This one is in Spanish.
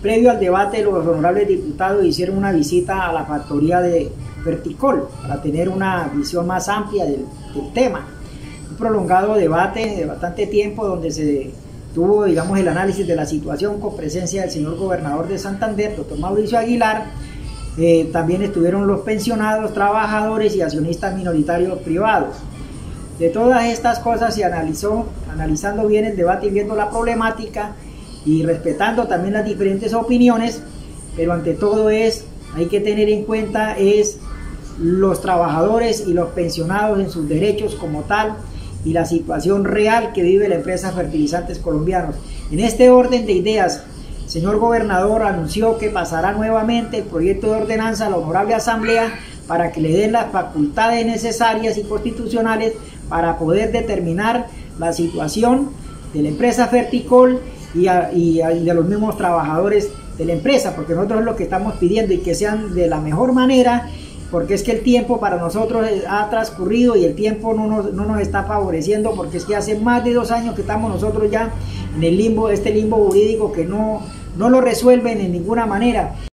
Previo al debate, los honorables diputados hicieron una visita a la factoría de Ferticol para tener una visión más amplia del tema. Un prolongado debate de bastante tiempo donde se tuvo, digamos, el análisis de la situación con presencia del señor gobernador de Santander, doctor Mauricio Aguilar. También estuvieron los pensionados, trabajadores y accionistas minoritarios privados. De todas estas cosas se analizó, analizando bien el debate y viendo la problemática y respetando también las diferentes opiniones, pero ante todo hay que tener en cuenta los trabajadores y los pensionados en sus derechos como tal y la situación real que vive la empresa Fertilizantes Colombianos. En este orden de ideas, el señor gobernador anunció que pasará nuevamente el proyecto de ordenanza a la honorable asamblea para que le den las facultades necesarias y constitucionales para poder determinar la situación de la empresa Ferticol y de los mismos trabajadores de la empresa, porque nosotros es lo que estamos pidiendo y que sean de la mejor manera, porque es que el tiempo para nosotros ha transcurrido y el tiempo no nos está favoreciendo, porque es que hace más de 2 años que estamos nosotros ya en el limbo, este limbo jurídico que no lo resuelven en ninguna manera.